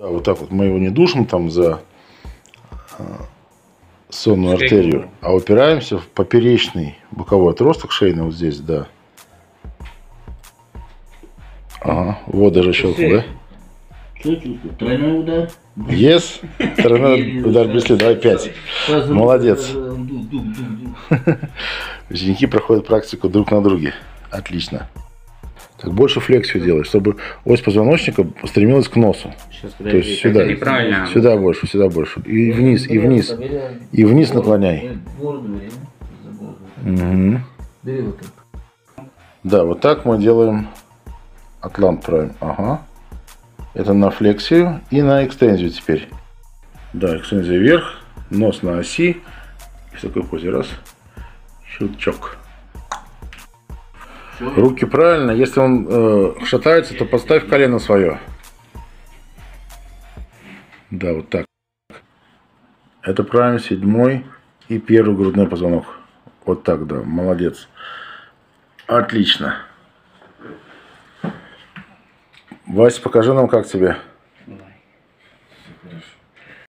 Вот так вот мы его не душим там за сонную артерию, а упираемся в поперечный боковой отросток шейный вот здесь, да. Ага, вот даже щелкнул, да? Что чувствую? Тройной удар? Yes. Тройной удар близко. Давай 5. Молодец. Ученики проходят практику друг на друге. Отлично. Так, больше флексию делай, чтобы ось позвоночника стремилась к носу. Сейчас, То есть сюда. это неправильно. Сюда больше, сюда больше. И вниз, и вниз. И вниз наклоняй. Угу. Да, вот так мы делаем атлант правим. Ага. Это на флексию и на экстензию теперь. Да, экстензия вверх, нос на оси. И в такой позе раз. Щелчок. Руки правильно. Если он шатается, то поставь колено свое. Да, вот так. Это правильно, 7-й и 1-й грудной позвонок. Вот так, да, молодец. Отлично. Вася, покажи нам, как тебе.